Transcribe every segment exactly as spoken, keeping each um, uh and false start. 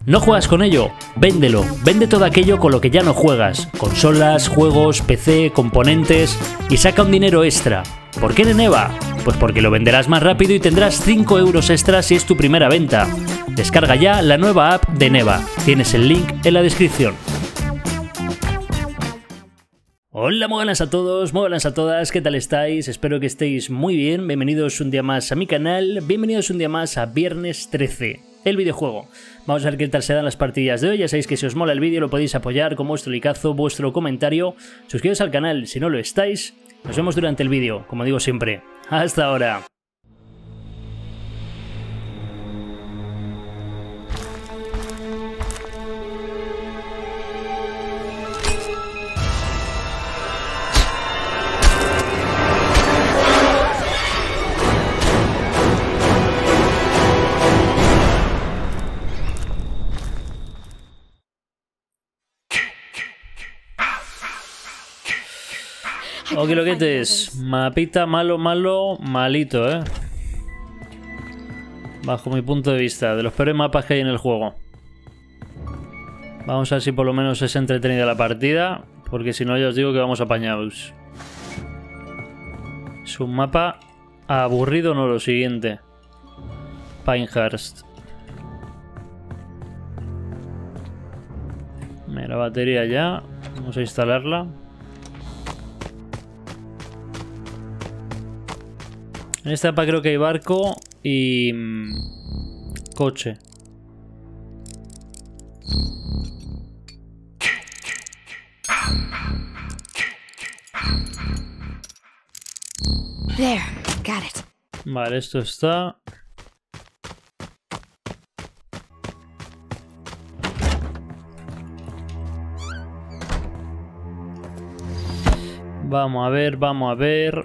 ¿No juegas con ello? Véndelo. Vende todo aquello con lo que ya no juegas. Consolas, juegos, P C, componentes y saca un dinero extra. ¿Por qué en Eneba? Pues porque lo venderás más rápido y tendrás cinco euros extra si es tu primera venta. Descarga ya la nueva app de Eneba. Tienes el link en la descripción. Hola, muy buenas a todos, muy buenas a todas, ¿qué tal estáis? Espero que estéis muy bien, bienvenidos un día más a mi canal, bienvenidos un día más a Viernes trece, el videojuego. Vamos a ver qué tal se dan las partidas de hoy, ya sabéis que si os mola el vídeo lo podéis apoyar con vuestro likeazo, vuestro comentario, suscribiros al canal si no lo estáis, nos vemos durante el vídeo, como digo siempre, hasta ahora. Ok, loquetes, mapita malo, malo, malito, eh. Bajo mi punto de vista, de los peores mapas que hay en el juego. Vamos a ver si por lo menos es entretenida la partida, porque si no ya os digo que vamos apañados. Es un mapa aburrido, no lo siguiente. Pinehurst. Mira, la batería ya. Vamos a instalarla. En esta mapa creo que hay barco y mmm, coche. There, got it. Vale, esto está. Vamos a ver, vamos a ver.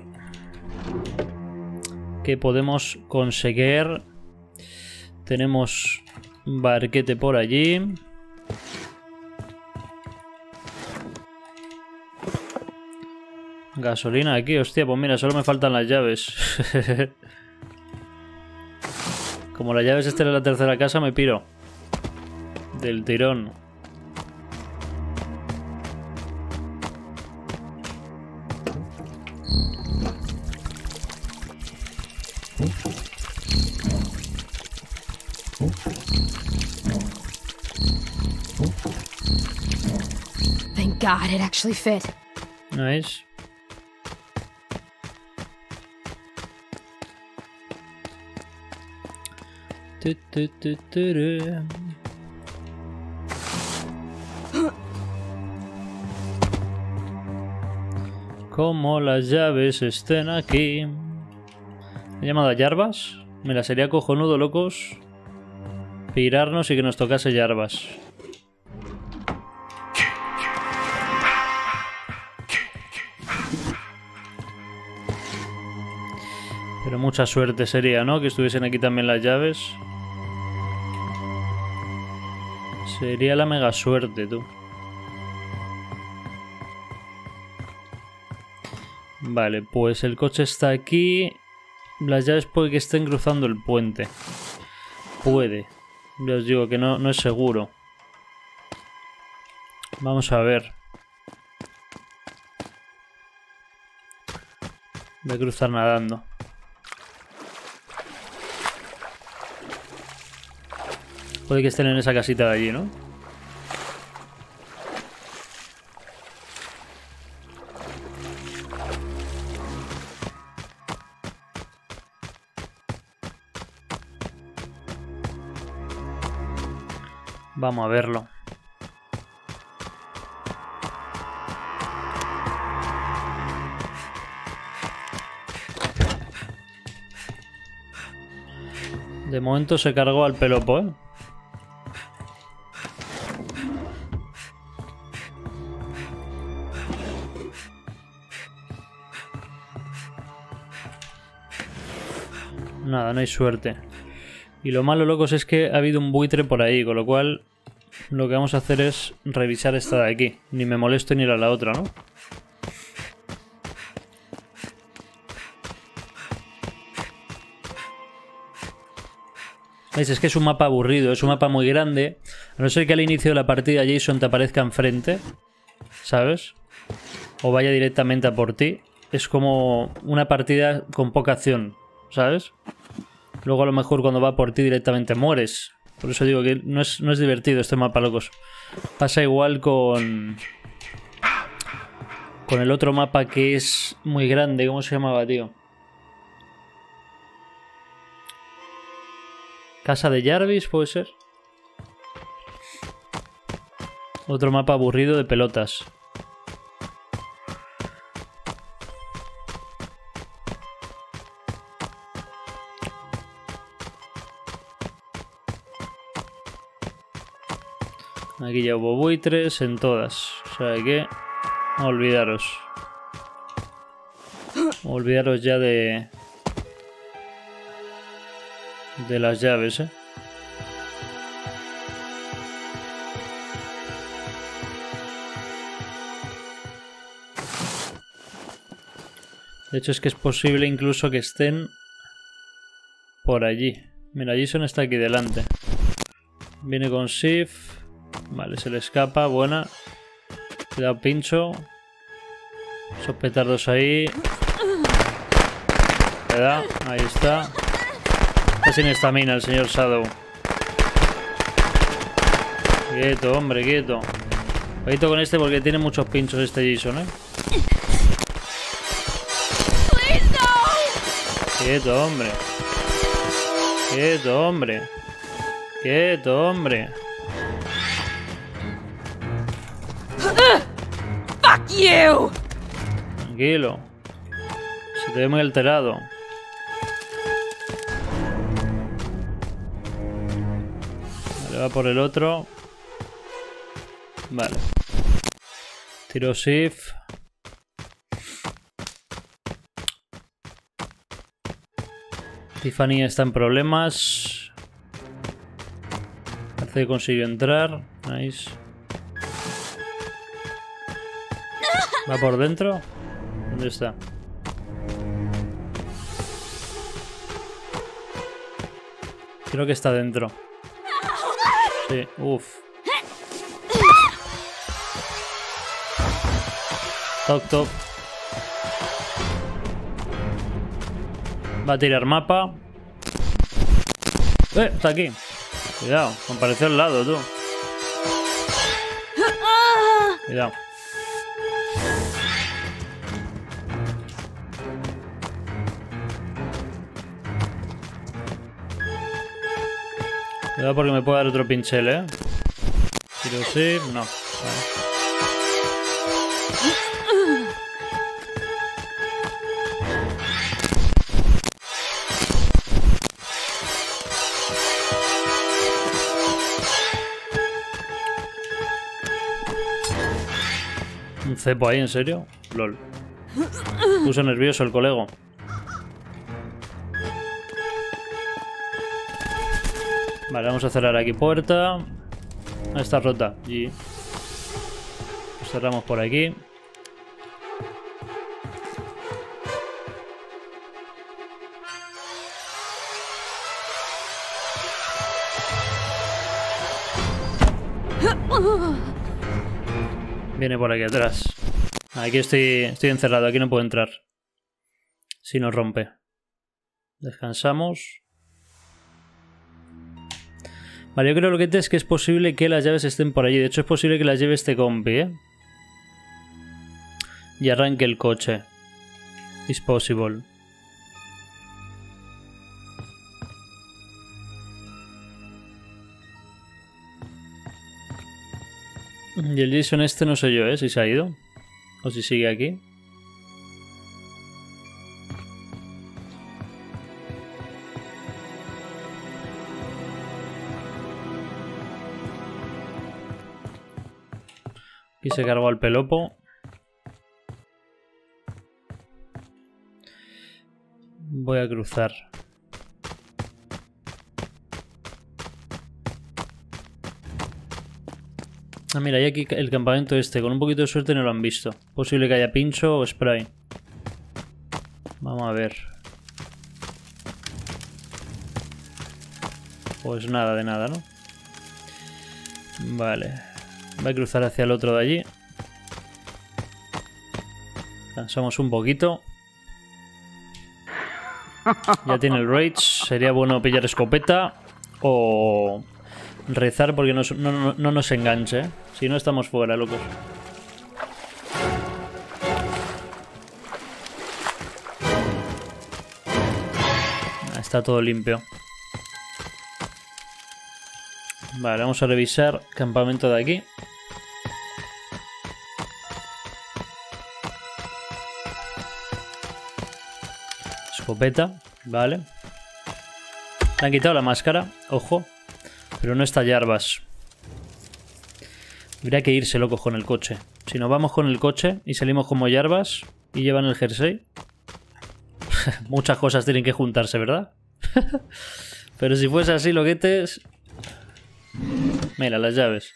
Que podemos conseguir. Tenemos barquete por allí. Gasolina aquí, hostia, pues mira, solo me faltan las llaves. Como las llaves estén en la tercera casa, me piro. Del tirón. Thank God it actually fit. Nice. Tu, tu, tu, tu, Como las llaves estén aquí. ¿He llamado a Jarbas? Me la sería cojonudo, locos. Pirarnos y que nos tocase Jarbas. Pero mucha suerte sería, ¿no? Que estuviesen aquí también las llaves. Sería la mega suerte, tú. Vale, pues el coche está aquí. Las llaves puede que estén cruzando el puente. Puede. Ya os digo que no, no es seguro. Vamos a ver. Voy a cruzar nadando. Puede que estén en esa casita de allí, ¿no? Vamos a verlo. De momento se cargó al pelopo, ¿eh? Nada, no hay suerte. Y lo malo, locos, es que ha habido un buitre por ahí, con lo cual lo que vamos a hacer es revisar esta de aquí. Ni me molesto ni ir a la otra, ¿no? ¿Veis? Es que es un mapa aburrido, es un mapa muy grande. A no ser que al inicio de la partida Jason te aparezca enfrente, ¿sabes? O vaya directamente a por ti. Es como una partida con poca acción, ¿sabes? Luego a lo mejor cuando va por ti directamente mueres. Por eso digo que no es, no es divertido este mapa, locos. Pasa igual con... Con el otro mapa que es muy grande. ¿Cómo se llamaba, tío? Casa de Jarvis, ¿puede ser? Otro mapa aburrido de pelotas. Aquí ya hubo buitres en todas. O sea que... Olvidaros. Olvidaros ya de... De las llaves, ¿eh? De hecho es que es posible incluso que estén por allí. Mira, Jason está aquí delante. Viene con Sif. Vale, se le escapa. Buena. Cuidado, pincho. Esos petardos ahí. Cuidado, ahí está. Está sin estamina el señor Shadow. Quieto, hombre, quieto. Cuidado con este porque tiene muchos pinchos este Jason, ¿eh? Quieto, hombre. Quieto, hombre. Quieto, hombre. Fuck you! Tranquilo. Se te ve muy alterado. Vale, va por el otro. Vale. Tiro Sif. Tiffany está en problemas. Parece que consiguió entrar. Nice. ¿Va por dentro? ¿Dónde está? Creo que está dentro. Sí, uff. Toc, toc. Va a tirar mapa. Eh, está aquí. Cuidado, compareció al lado, tú. Cuidado. Cuidado porque me puede dar otro pinchel, ¿eh? Tiro sí, no. Vale. Un cepo ahí, ¿en serio? Lol. Puso nervioso el colego. Vale, vamos a cerrar aquí puerta. Está rota. Y cerramos por aquí. Viene por aquí atrás. Aquí estoy, estoy encerrado. Aquí no puedo entrar. Si nos rompe. Descansamos. Vale, yo creo lo que es que es posible que las llaves estén por allí. De hecho, es posible que las lleve este compi, ¿eh? Y arranque el coche. It's possible. Y el Jason este no sé yo, ¿eh? Si se ha ido. O si sigue aquí. Aquí se cargó al pelopo. Voy a cruzar. Ah, mira, hay aquí el campamento este. Con un poquito de suerte no lo han visto. Posible que haya pincho o spray. Vamos a ver. Pues nada de nada, ¿no? Vale. Voy a cruzar hacia el otro de allí. Cansamos un poquito. Ya tiene el rage. Sería bueno pillar escopeta o rezar porque no, no, no, no nos enganche, ¿eh? Si no estamos fuera, locos. Está todo limpio. Vale, vamos a revisar campamento de aquí. Escopeta, vale. Le han quitado la máscara, ojo. Pero no está Jarbas. Habría que irse, locos, con el coche. Si nos vamos con el coche y salimos como Jarbas y llevan el jersey... Muchas cosas tienen que juntarse, ¿verdad? Pero si fuese así, loquetes... Mira, las llaves.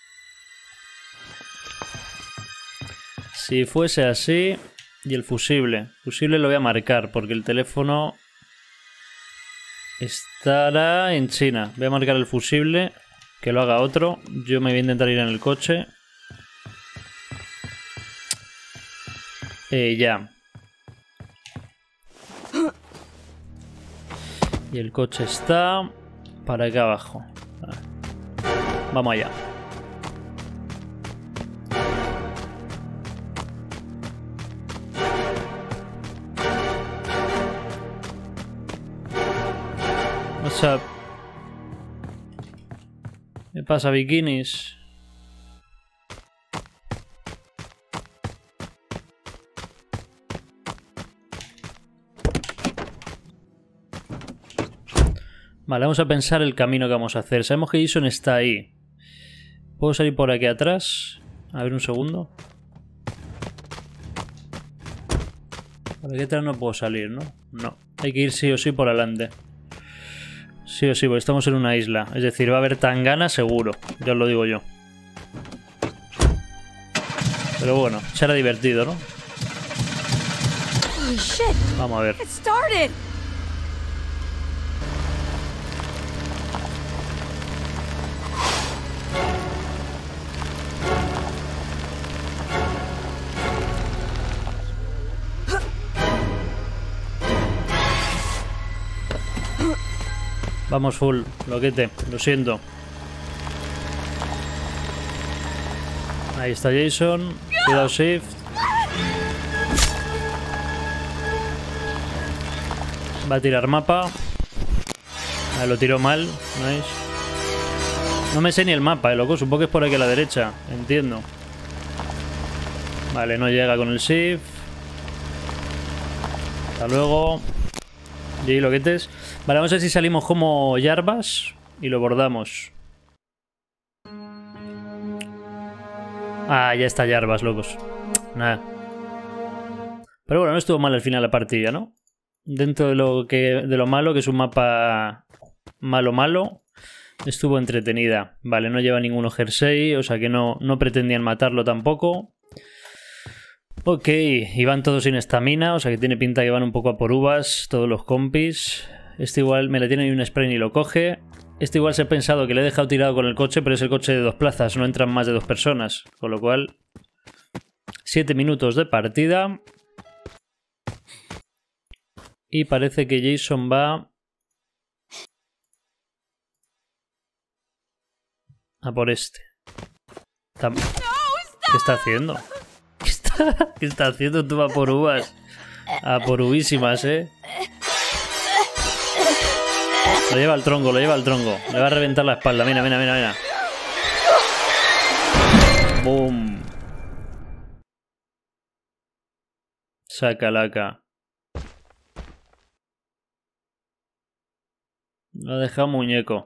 Si fuese así... Y el fusible. Fusible lo voy a marcar porque el teléfono... estará en China. Voy a marcar el fusible. Que lo haga otro. Yo me voy a intentar ir en el coche. Eh, ya. Y el coche está para acá abajo. Vamos allá. What's up? ¿Qué pasa, bikinis? Vale, vamos a pensar el camino que vamos a hacer. Sabemos que Jason está ahí. ¿Puedo salir por aquí atrás? A ver, un segundo. Por aquí atrás no puedo salir, ¿no? No. Hay que ir sí o sí por adelante. Sí o sí, porque estamos en una isla. Es decir, va a haber tangana seguro. Ya os lo digo yo. Pero bueno, será divertido, ¿no? Holy shit! Vamos a ver. It started! Vamos full, loquete, lo siento. Ahí está Jason. Cuidado, shift. Va a tirar mapa. Ah, lo tiró mal. Nice. No me sé ni el mapa, eh, loco. Supongo que es por aquí a la derecha. Entiendo. Vale, no llega con el shift. Hasta luego. Y loquetes. Vale, vamos a ver si salimos como Jarbas y lo bordamos. Ah, ya está Jarbas, locos. Nada. Pero bueno, no estuvo mal al final la partida, ¿no? Dentro de lo que de lo malo, que es un mapa malo malo, estuvo entretenida. Vale, no lleva ninguno jersey, o sea que no, no pretendían matarlo tampoco. Ok, y van todos sin estamina, o sea que tiene pinta que van un poco a por uvas, todos los compis. Este igual me le tiene ahí un spray y lo coge. Este igual se ha pensado que le he dejado tirado con el coche, pero es el coche de dos plazas, no entran más de dos personas. Con lo cual, siete minutos de partida. Y parece que Jason va a por este. Tam- ¿Qué está haciendo? ¿Qué está, ¿Qué está haciendo? Tú vas por uvas. A por uvísimas, ¿eh? Lo lleva al tronco, lo lleva al tronco. Le va a reventar la espalda. Mira, mira, mira, mira. Boom. Sacalaca. Lo ha dejado muñeco.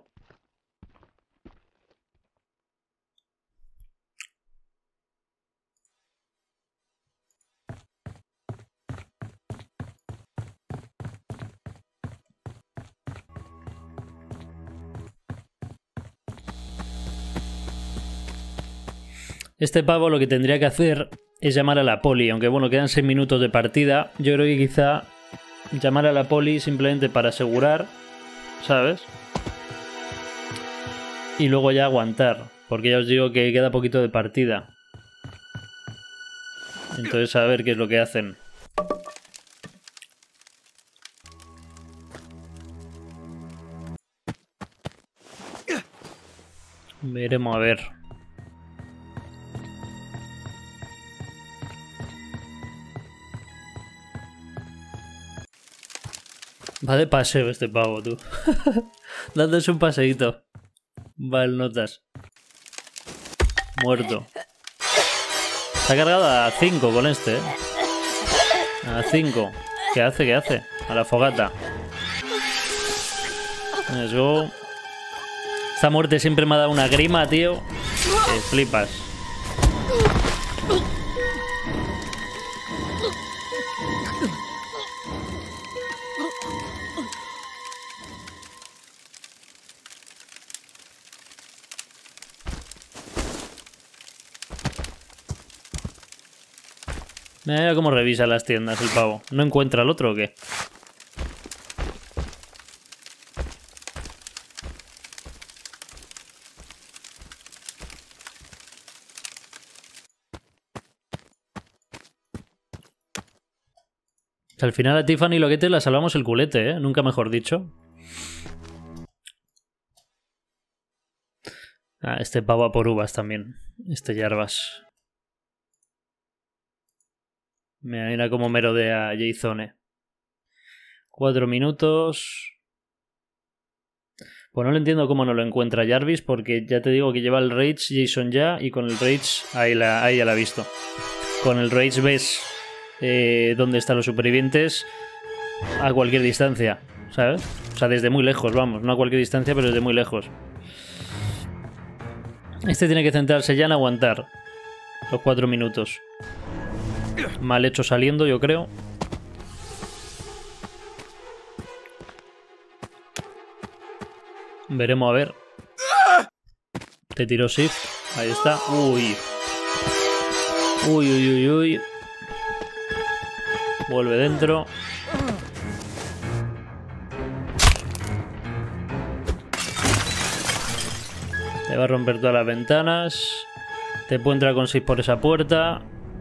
Este pavo lo que tendría que hacer es llamar a la poli, aunque bueno, quedan seis minutos de partida. Yo creo que quizá llamar a la poli simplemente para asegurar, ¿sabes? Y luego ya aguantar, porque ya os digo que queda poquito de partida. Entonces a ver qué es lo que hacen. Veremos a ver. Va de paseo este pavo, tú. Dándose un paseíto. Vale, notas. Muerto. Se ha cargado a cinco con este, ¿eh? A cinco. ¿Qué hace? ¿Qué hace? A la fogata. Let's go. Esta muerte siempre me ha dado una grima, tío. Que flipas. Mira cómo revisa las tiendas el pavo. ¿No encuentra al otro o qué? Al final a Tiffany lo que te la salvamos el culete, ¿eh? Nunca mejor dicho. Ah, este pavo a por uvas también. Este Jarbas. Mira, mira cómo merodea Jason, ¿eh? Cuatro minutos. Pues no lo entiendo cómo no lo encuentra Jarvis, porque ya te digo que lleva el Rage Jason ya, y con el Rage ahí, la, ahí ya la ha visto. Con el Rage ves eh, dónde están los supervivientes a cualquier distancia, ¿sabes? O sea, desde muy lejos, vamos, no a cualquier distancia, pero desde muy lejos. Este tiene que centrarse ya en aguantar los cuatro minutos. Mal hecho saliendo, yo creo. Veremos a ver. Te tiró Shift. Ahí está. Uy. Uy, uy, uy, uy. Vuelve dentro. Te va a romper todas las ventanas. Te puede entrar con Shift por esa puerta.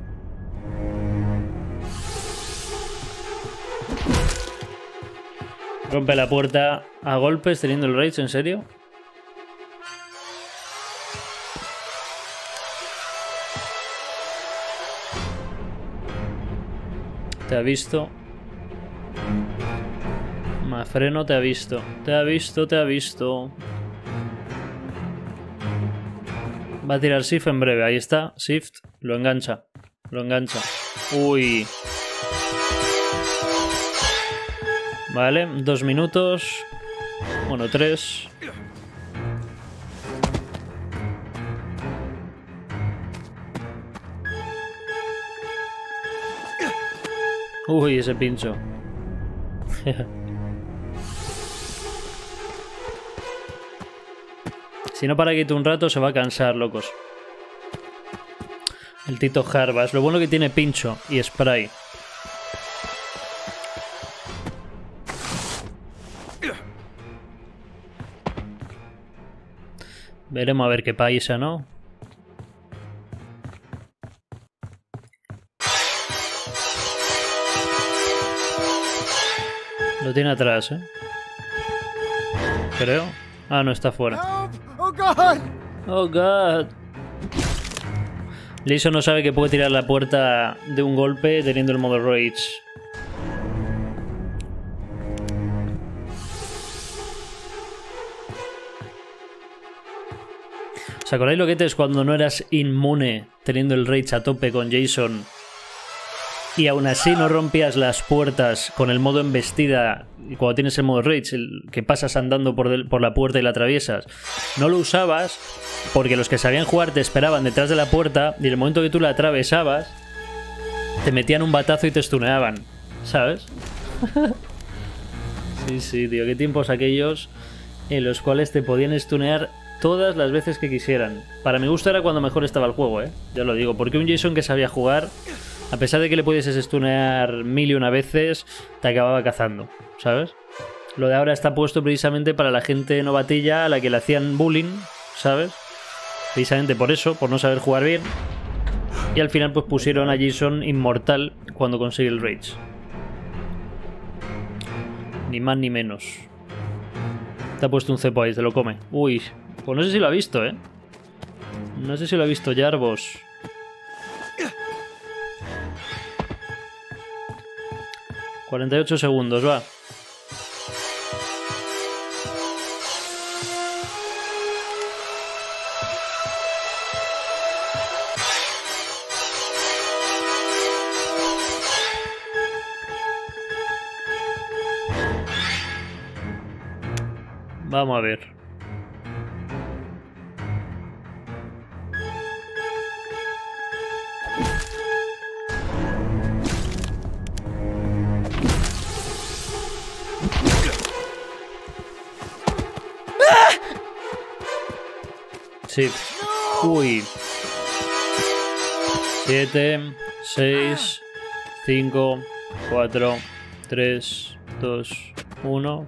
Rompe la puerta a golpes teniendo el Rage, ¿en serio? Te ha visto. Mafreno te ha visto. Te ha visto, te ha visto. Va a tirar Shift en breve. Ahí está. Shift. Lo engancha. Lo engancha. Uy. Vale, dos minutos. Bueno, tres. Uy, ese pincho. Si no para quieto un rato se va a cansar, locos. El Tito Jarbas. Lo bueno que tiene pincho y spray. Veremos a ver qué paisa, ¿no? Lo tiene atrás, ¿eh? Creo. Ah, no, está fuera. Oh, God. Oh, God. Jason no sabe que puede tirar la puerta de un golpe teniendo el modo Rage. ¿Os acordáis lo que te es cuando no eras inmune teniendo el Rage a tope con Jason y aún así no rompías las puertas con el modo embestida y cuando tienes el modo Rage, el que pasas andando por, del, por la puerta y la atraviesas? No lo usabas porque los que sabían jugar te esperaban detrás de la puerta y en el momento que tú la atravesabas te metían un batazo y te stuneaban, ¿sabes? Sí, sí, tío, qué tiempos aquellos en los cuales te podían stunear todas las veces que quisieran. Para mi gusto era cuando mejor estaba el juego, ¿eh? Ya lo digo, porque un Jason que sabía jugar, a pesar de que le pudieses stunear mil y una veces, te acababa cazando, ¿sabes? Lo de ahora está puesto precisamente para la gente novatilla a la que le hacían bullying ¿sabes? Precisamente por eso, por no saber jugar bien. Y al final pues pusieron a Jason inmortal cuando consigue el Rage. Ni más ni menos. Te ha puesto un cepo ahí, se lo come. Uy, pues no sé si lo ha visto, ¿eh? No sé si lo ha visto Jarvos. cuarenta y ocho segundos, va. Vamos a ver. Sí. Uy. siete, seis, cinco, cuatro, tres, dos, uno.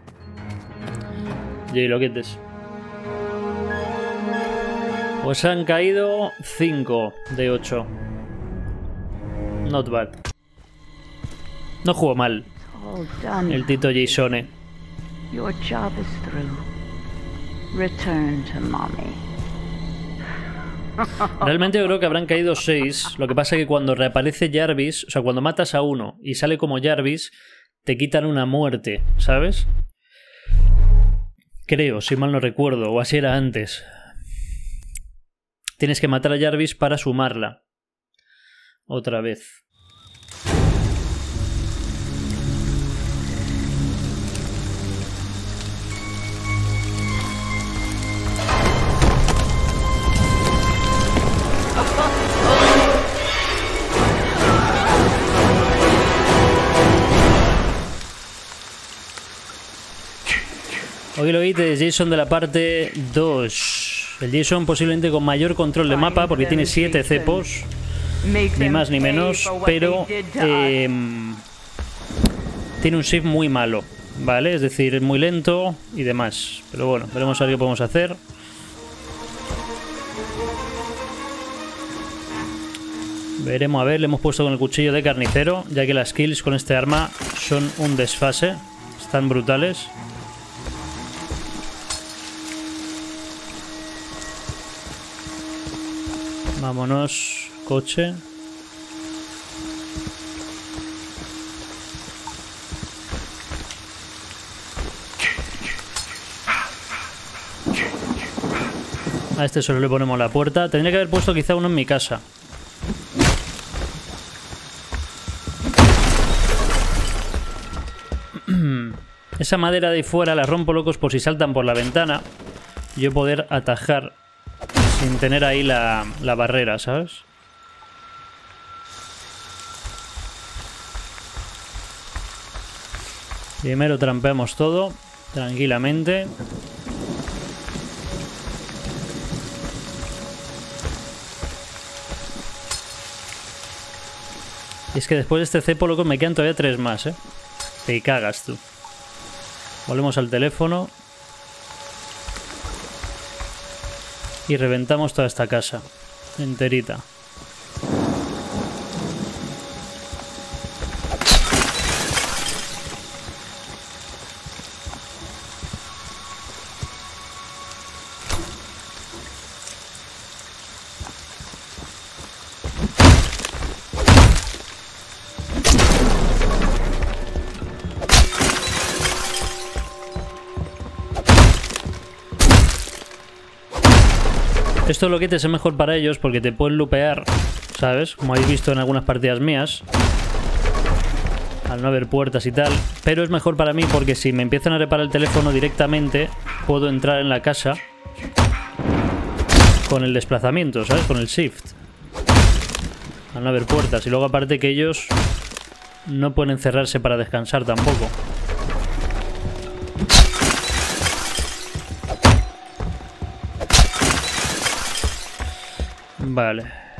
Y loquetes. Pues han caído cinco de ocho. Not bad. No jugó mal el Tito Jasone. Your job is through. Return to mommy. Realmente yo creo que habrán caído seis. Lo que pasa es que cuando reaparece Jarvis, o sea, cuando matas a uno y sale como Jarvis, te quitan una muerte, ¿sabes? Creo, si mal no recuerdo, o así era antes. Tienes que matar a Jarvis para sumarla. Otra vez. Hoy lo oíste de Jason de la parte dos. El Jason posiblemente con mayor control de mapa porque tiene siete cepos. Ni más ni menos. Pero eh, tiene un shift muy malo. ¿Vale? Es decir, es muy lento y demás. Pero bueno, veremos a ver qué podemos hacer. Veremos a ver. Le hemos puesto con el cuchillo de carnicero, ya que las kills con este arma son un desfase. Están brutales. Vámonos, coche. A este solo le ponemos la puerta. Tendría que haber puesto quizá uno en mi casa. Esa madera de ahí fuera la rompo, locos, por si saltan por la ventana. Yo poder atajar sin tener ahí la, la barrera, ¿sabes? Primero trampeamos todo, tranquilamente. Y es que después de este cepo, loco, me quedan todavía tres más, ¿eh? Te cagas tú. Volvemos al teléfono. Y reventamos toda esta casa. Enterita. Esto lo que es mejor para ellos porque te pueden lupear, ¿sabes? Como habéis visto en algunas partidas mías. Al no haber puertas y tal. Pero es mejor para mí porque si me empiezan a reparar el teléfono directamente, puedo entrar en la casa con el desplazamiento, ¿sabes? Con el shift. Al no haber puertas. Y luego aparte que ellos no pueden encerrarse para descansar tampoco. Vale.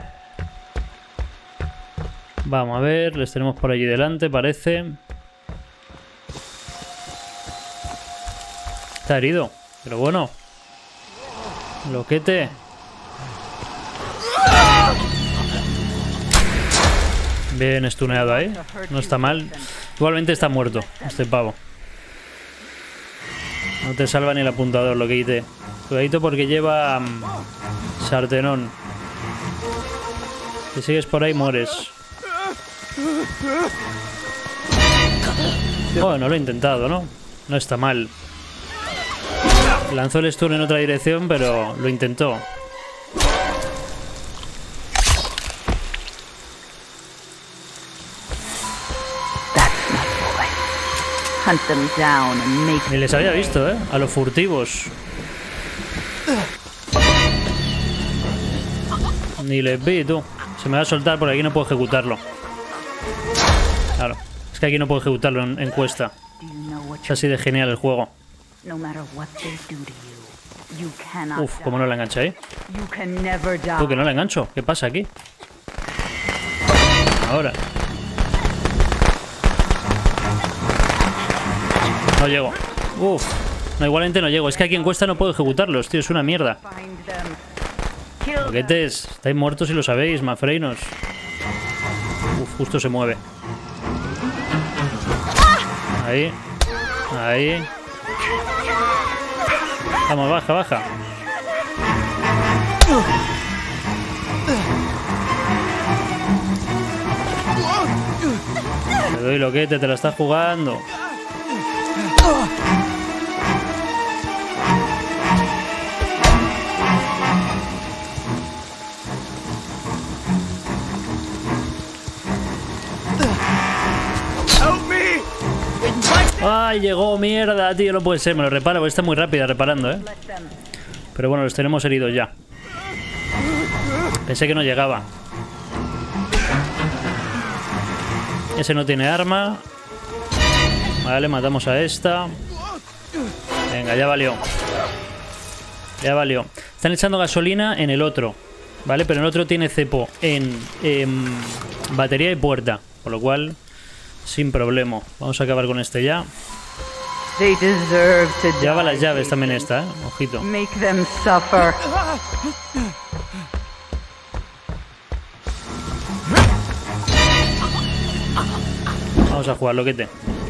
Vamos a ver, les tenemos por allí delante, parece. Está herido, pero bueno. Loquete. Bien stuneado ahí. No está mal. Igualmente está muerto este pavo. No te salva ni el apuntador, Loquete. Cuidadito porque lleva um, sartenón. Si sigues por ahí mueres. Bueno, lo he intentado, ¿no? No está mal. Lanzó el stun en otra dirección, pero lo intentó. Ni les había visto, ¿eh? A los furtivos. Ni les vi, tú. Se me va a soltar porque aquí no puedo ejecutarlo. Claro. Es que aquí no puedo ejecutarlo en, en cuesta. Es así de genial el juego. Uf, ¿cómo no la engancha ahí? Tú, que no la engancho. ¿Qué pasa aquí? Ahora. No llego. Uf. No, igualmente no llego. Es que aquí en cuesta no puedo ejecutarlos, tío. Es una mierda. Loquetes, estáis muertos si lo sabéis, mafreinos. Uf, justo se mueve. Ahí. Ahí. Vamos, baja, baja. Te doy, Loquete, te la estás jugando. ¡Ay, llegó! ¡Mierda, tío! No puede ser, me lo repara porque está muy rápida reparando, ¿eh? Pero bueno, los tenemos heridos ya. Pensé que no llegaba. Ese no tiene arma. Vale, matamos a esta. Venga, ya valió. Ya valió. Están echando gasolina en el otro, ¿vale? Pero el otro tiene cepo en, en batería y puerta. Por lo cual, sin problema. Vamos a acabar con este ya. Lleva las llaves también esta, ¿eh? Ojito. Vamos a jugar, Loquete.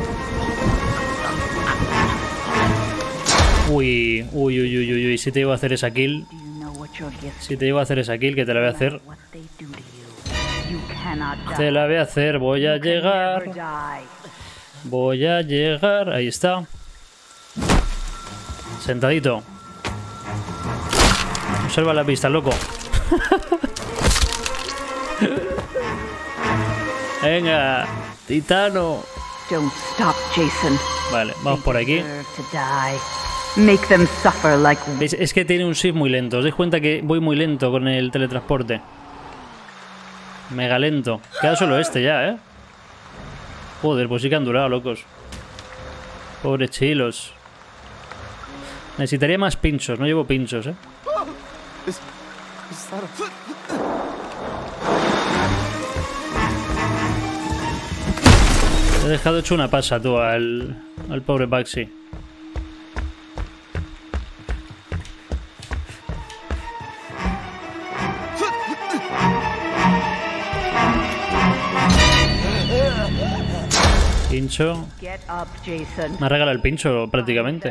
Uy, uy, uy, uy, uy, uy. Si te llevo a hacer esa kill. Si te llevo a hacer esa kill, que te la voy a hacer. Te la voy a hacer. Voy a llegar. Voy a llegar. Ahí está. Sentadito. Observa la pista, loco. Venga, Titano. Don't stop, Jason. Vale, vamos por aquí. Make them suffer like... ¿Veis? Es que tiene un shift muy lento. ¿Os dais cuenta que voy muy lento con el teletransporte? Mega lento. Queda solo este ya, ¿eh? Joder, pues sí que han durado, locos. Pobres chilos. Necesitaría más pinchos. No llevo pinchos, ¿eh? He dejado hecho una pasa, tú, al, al pobre Baxi. Pincho. Me ha regalado el pincho prácticamente.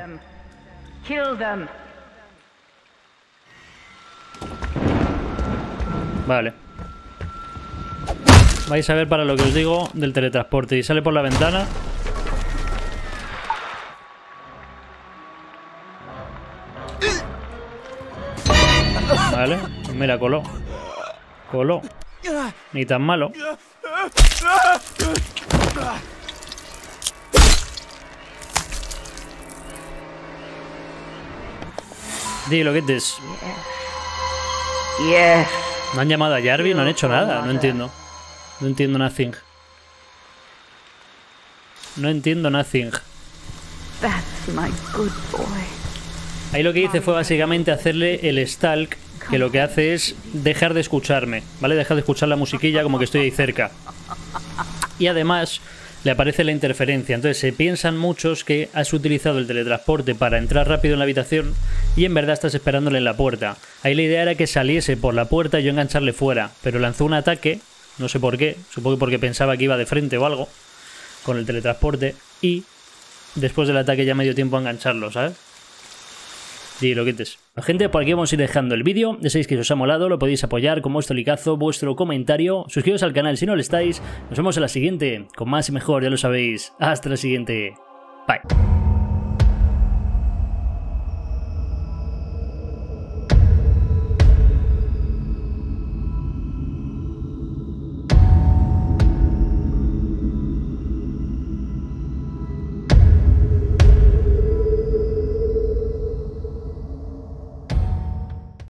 Vale. Vais a ver para lo que os digo del teletransporte. Y sale por la ventana. Vale. Mira, coló. Coló. Ni tan malo. Dilo, ¿qué es? Yes. ¿No han llamado a Jarvis? No han hecho nada. No entiendo. No entiendo nothing. No entiendo nothing. That's my good boy. Ahí lo que hice fue básicamente hacerle el stalk, que lo que hace es dejar de escucharme, ¿vale? Dejar de escuchar la musiquilla como que estoy ahí cerca. Y además le aparece la interferencia. Entonces se piensan muchos que has utilizado el teletransporte para entrar rápido en la habitación y en verdad estás esperándole en la puerta. Ahí la idea era que saliese por la puerta y yo engancharle fuera, pero lanzó un ataque, no sé por qué, supongo que porque pensaba que iba de frente o algo, con el teletransporte, y después del ataque ya me dio tiempo a engancharlo, ¿sabes? Y lo quites. Gente, por aquí vamos a ir dejando el vídeo. Ya sabéis que si os ha molado lo podéis apoyar con vuestro likeazo, vuestro comentario. Suscribiros al canal si no lo estáis. Nos vemos en la siguiente, con más y mejor, ya lo sabéis. Hasta la siguiente. Bye.